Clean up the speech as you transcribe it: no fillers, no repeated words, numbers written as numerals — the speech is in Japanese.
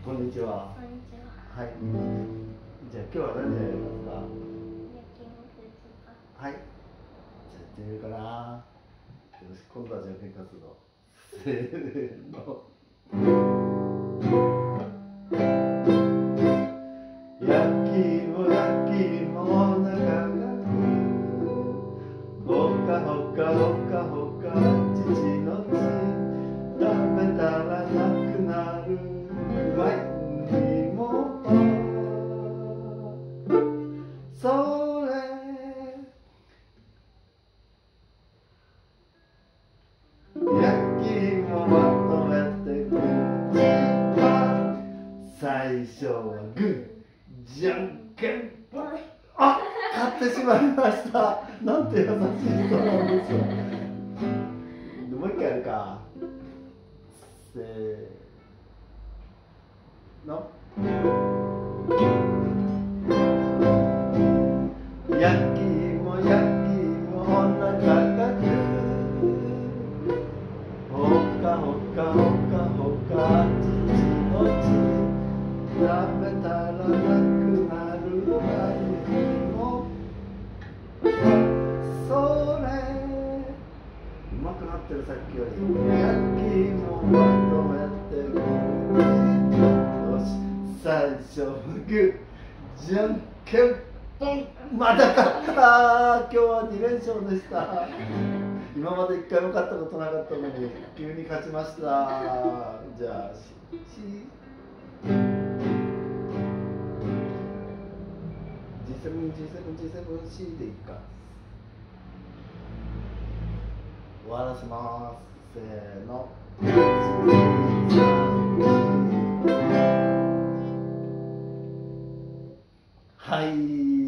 こんにちは。 こんにちは。 はい。じゃあ今日は何でやりますか？ 焼肉ですか？ はい。じゃあやってみるかな。よし、今度はじゃんけん活動。せーの。焼き芋焼き芋お腹がほかほかほかほか父の血食べたらなくなるうまい芋それ焼き芋まとめて口は最初はグーじゃんけんぽんあ、買ってしまいました。なんて優しい人なんですよ。もう一回やるか。せーの。焼き芋焼き芋お腹がグーほかほかほかほか父の血食べたらなくなるうまい芋それうまくなってるさっきより焼き芋まとめてグーよし最初はグーじゃんけんぽんまだ勝った今日は2連勝でした今まで1回も勝ったことなかったのに急に勝ちましたじゃあG7G7G7C でいいか終わらせますせーのはい